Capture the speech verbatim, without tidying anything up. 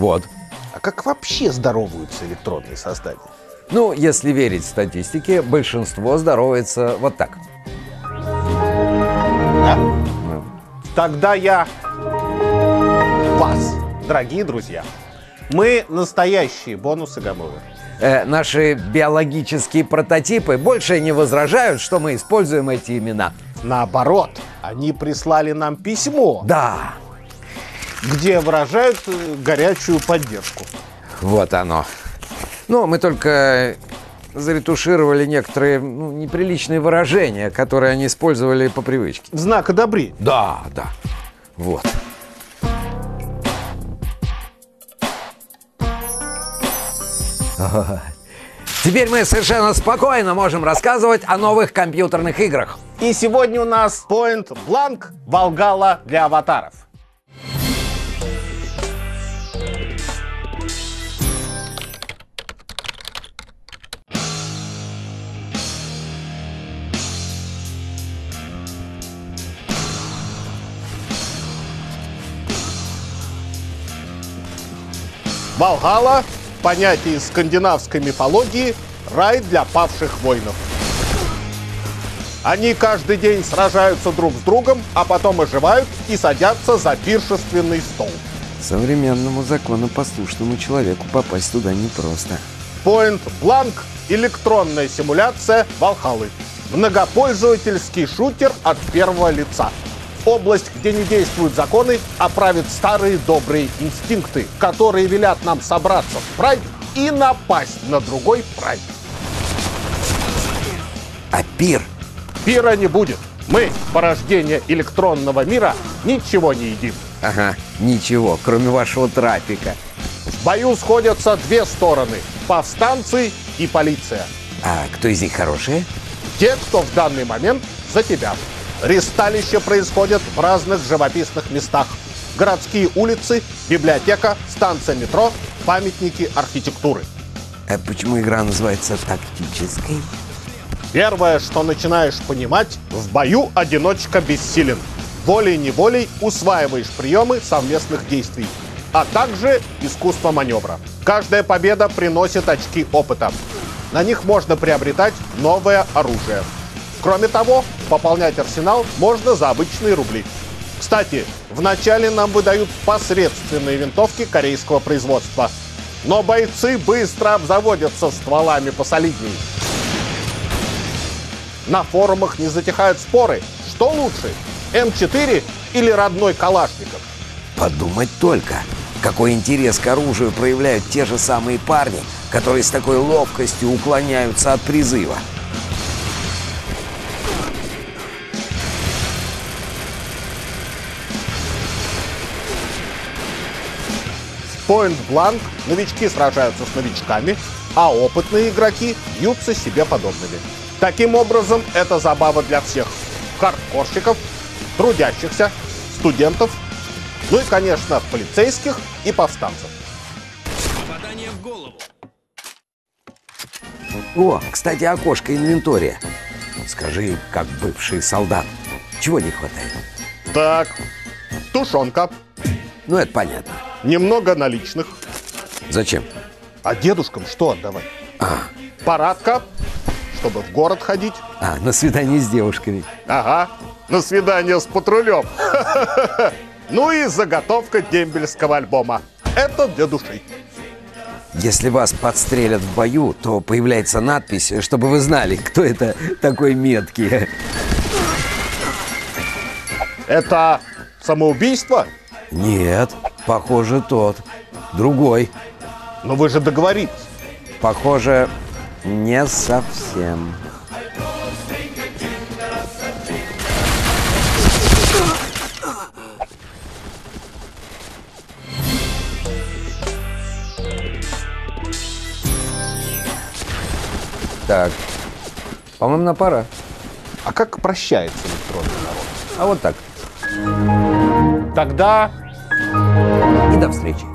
Вот. А как вообще здороваются электронные создания? Ну, если верить статистике, большинство здоровается вот так. Да? Ну. Тогда я вас, дорогие друзья, мы настоящие бонусы Гамовы. Э, наши биологические прототипы больше не возражают, что мы используем эти имена. Наоборот, они прислали нам письмо, Да. где выражают горячую поддержку. Вот оно. Ну, мы только заретушировали некоторые ну, неприличные выражения, которые они использовали по привычке. В знак одобрения. Да, да. Вот. Теперь мы совершенно спокойно можем рассказывать о новых компьютерных играх. И сегодня у нас Point Blank Valhalla для аватаров. Валгалла – понятие из скандинавской мифологии, рай для павших воинов. Они каждый день сражаются друг с другом, а потом оживают и садятся за пиршественный стол. Современному законопослушному человеку попасть туда непросто. Point Blank – электронная симуляция Валхаллы. Многопользовательский шутер от первого лица. Область, где не действуют законы, а правят старые добрые инстинкты, которые велят нам собраться в прайд и напасть на другой прайд. А пир? Пира не будет. Мы, порождение электронного мира, ничего не едим. Ага, ничего, кроме вашего трапика. В бою сходятся две стороны – повстанцы и полиция. А кто из них хорошие? Те, кто в данный момент за тебя. Ресталища происходят в разных живописных местах. Городские улицы, библиотека, станция метро, памятники архитектуры. А почему игра называется тактической? Первое, что начинаешь понимать, в бою одиночка бессилен. Волей-неволей усваиваешь приемы совместных действий, а также искусство маневра. Каждая победа приносит очки опыта. На них можно приобретать новое оружие. Кроме того, пополнять арсенал можно за обычные рубли. Кстати, вначале нам выдают посредственные винтовки корейского производства. Но бойцы быстро обзаводятся стволами посолидней. На форумах не затихают споры. Что лучше, эм четыре или родной Калашников? Подумать только, какой интерес к оружию проявляют те же самые парни, которые с такой ловкостью уклоняются от призыва. Point Blank новички сражаются с новичками, а опытные игроки бьются себе подобными. Таким образом, это забава для всех – хардкорщиков, трудящихся, студентов, ну и, конечно, полицейских и повстанцев. Попадание в голову. О, кстати, окошко инвентория. Скажи, как бывший солдат, чего не хватает? Так, тушенка, Ну, это понятно. немного наличных. Зачем? А дедушкам что отдавать? А, Парадка, чтобы в город ходить. а на свидание с девушками. Ага, на свидание с патрулем. Ну и заготовка дембельского альбома. Это для души. Если вас подстрелят в бою, то появляется надпись, чтобы вы знали, кто это такой меткий. Это самоубийство? Нет, похоже, тот. Другой. Но вы же договорились. Похоже, не совсем. Так, по-моему, на пора. А как прощается электронный народ? А вот так. Тогда И до встречи.